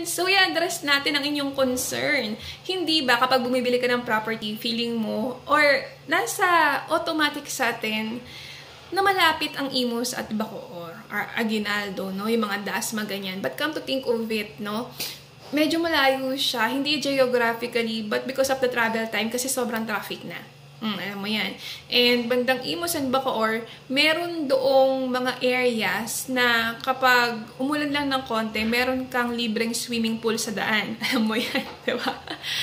friends, so i-address natin ang inyong concern. Hindi ba kapag bumibili ka ng property, feeling mo, or nasa automatic sa atin, na malapit ang Imus at Bacoor, or Aguinaldo, no? Yung mga Dasma, ganyan. But come to think of it, no? Medyo malayo siya, hindi geographically, but because of the travel time, kasi sobrang traffic na. Alam mo yan. And bandang Imus and Bacoor, meron doong mga areas na kapag umulan lang ng konti, meron kang libreng swimming pool sa daan. Alam mo yan, diba?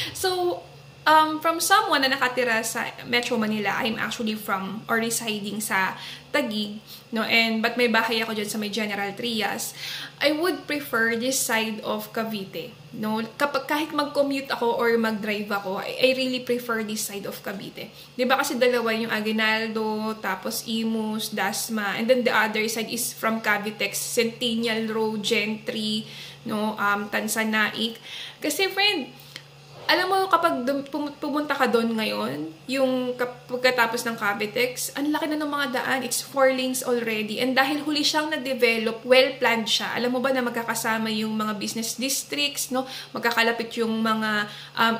So, from someone na nakatira sa Metro Manila, I'm actually from or residing sa Taguig, no? But may bahay ako dyan sa may General Trias. I would prefer this side of Cavite, no? Kahit mag-commute ako or mag-drive ako, I really prefer this side of Cavite. Diba kasi dalawa yung Aguinaldo, tapos Imus, Dasma, and then the other side is from Cavitex, Centennial Road, Gentry, no? Tansanaik. Kasi friend, alam mo, kapag pumunta ka doon ngayon, yung pagkatapos ng Cavitex, ang laki na ng mga daan. It's 4 lanes already. And dahil huli siyang na-develop, well-planned siya. Alam mo ba na magkakasama yung mga business districts, no? Magkakalapit yung mga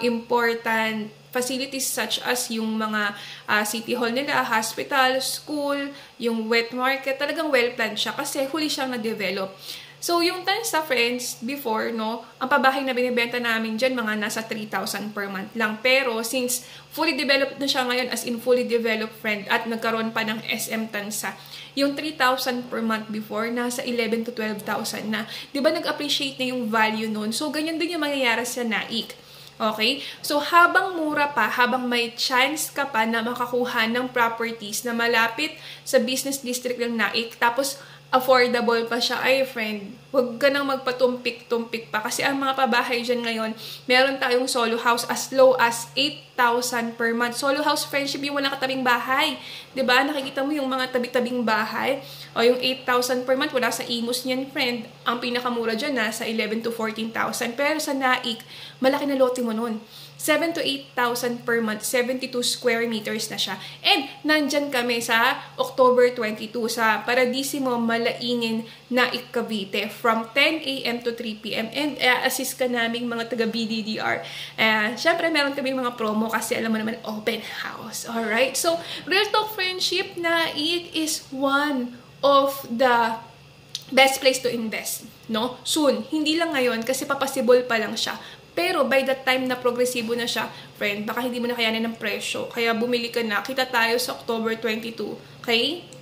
important facilities such as yung mga city hall nila, hospital, school, yung wet market. Talagang well-planned siya kasi huli siyang na-develop. So, yung Tansa, friends, before, no, ang pabahay na binibenta namin dyan, mga nasa 3,000 per month lang. Pero, since fully developed na siya ngayon, as in fully developed, friend, at nagkaroon pa ng SM Tansa, yung 3,000 per month before, nasa 11 to 12,000 na. Diba, nag-appreciate na yung value nun? So, ganyan din yung mangyayari sa Naik. Okay? So, habang mura pa, habang may chance ka pa na makakuha ng properties na malapit sa business district ng Naik, tapos affordable pa siya, ay friend, huwag ka nang magpatumpik-tumpik pa. Kasi ang mga pabahay dyan ngayon, meron tayong solo house as low as 8,000 per month. Solo house, friendship, yung walang katabing bahay. Diba? Nakikita mo yung mga tabi-tabing bahay. O yung 8,000 per month, wala sa Imus niyan, friend. Ang pinakamura dyan, nasa 11 to 14,000. Pero sa Naik, malaki na lote mo nun. 7 to 8,000 per month, 72 square meters na siya. And nandyan kami sa October 22 sa Paradisimo, Malaingin, Naik, Cavite from 10 a.m. to 3 p.m. And assist ka naming mga taga-BDDR. Siyempre, meron kami mga promo kasi alam mo naman, open house. Alright? So, Real Talk Friendship, Naik is one of the best place to invest. No? Soon. Hindi lang ngayon kasi papasible pa lang siya. Pero by the time na progresibo na siya, friend, baka hindi mo na kayanin ng presyo. Kaya bumili ka na. Kita tayo sa October 22. Okay?